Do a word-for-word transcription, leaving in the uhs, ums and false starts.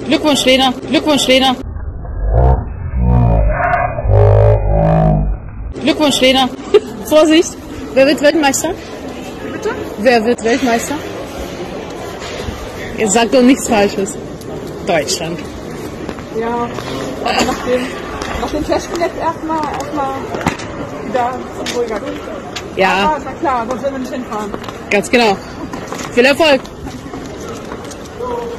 Glückwunsch, Lena. Glückwunsch, Lena. Glückwunsch, Lena. Vorsicht. Wer wird Weltmeister? Bitte? Wer wird Weltmeister? Ihr sagt doch nichts Falsches. Deutschland. Ja, aber nach dem, nach dem Testspiel jetzt erstmal erstmal wieder zum ruhiger. Ja. Aber, na klar, sonst würden wir nicht hinfahren. Ganz genau. Viel Erfolg. So.